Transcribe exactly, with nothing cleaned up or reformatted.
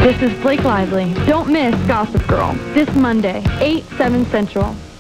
This is Blake Lively. Don't miss Gossip Girl this Monday, eight, seven Central.